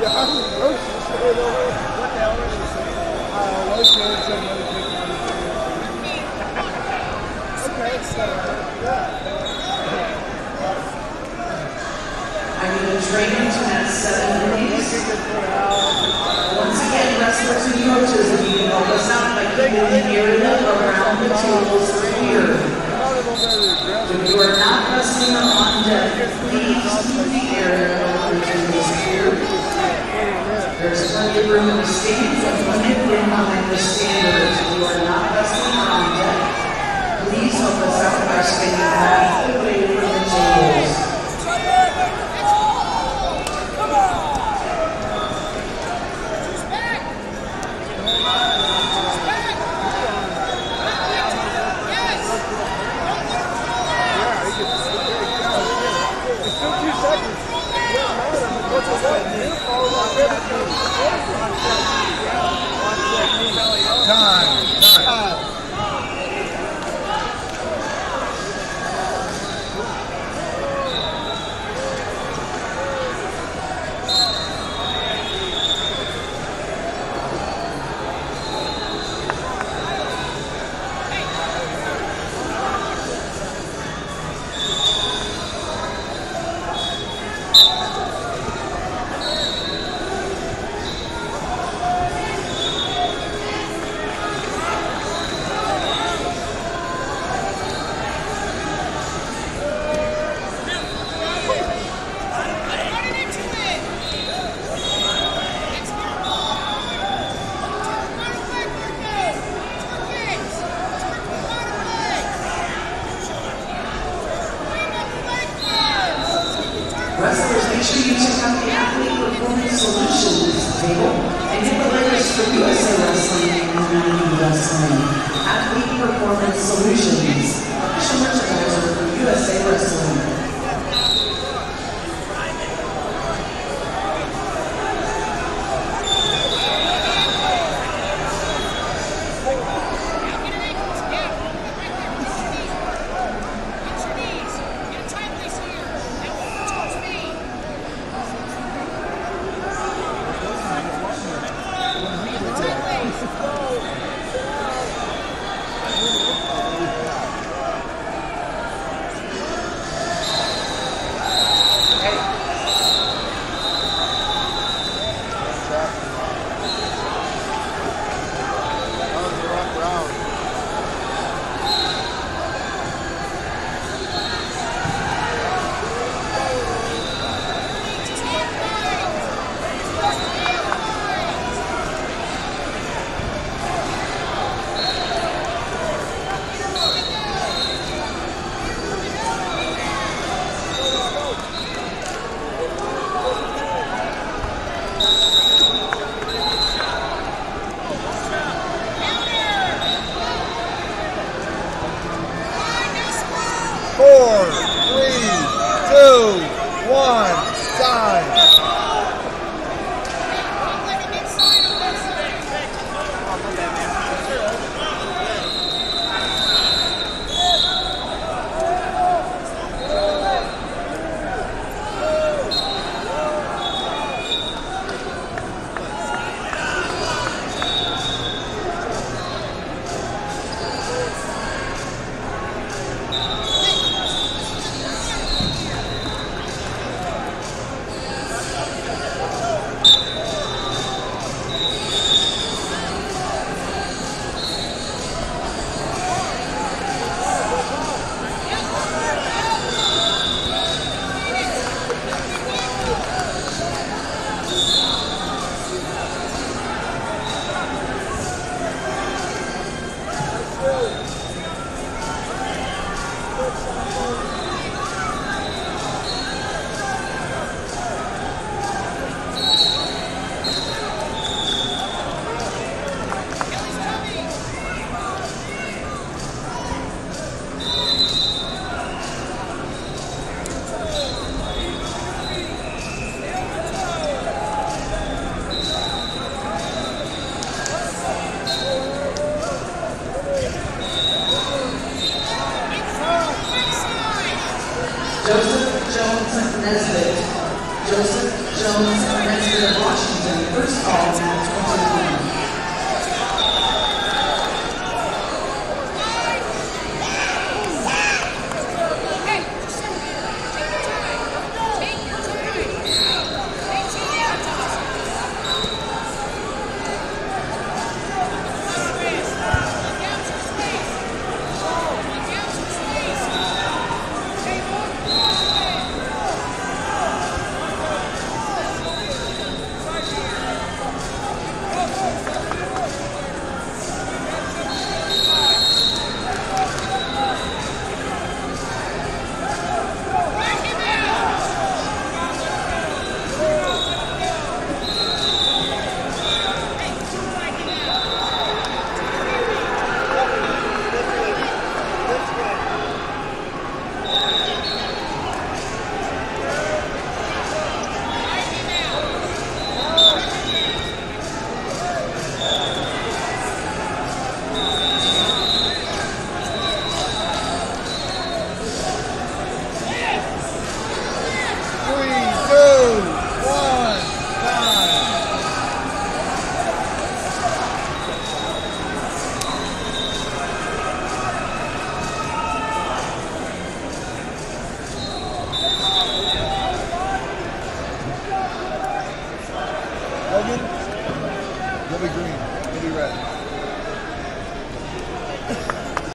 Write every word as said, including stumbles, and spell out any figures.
I need a training to that seven days. Once again, wrestlers and coaches, if you can help us out by keeping the area around the tables clear. If you are not wrestling on deck, please keep the area around the tables clear. There's plenty of room in the stands and plenty of room behind the standards. If you are not wrestling on deck, please help us out by staying half the way from the tables. Time, time. Wrestlers, make sure you check out the Athlete Performance Solutions table and get the latest for U S A Wrestling and American Wrestling. Athlete Performance Solutions.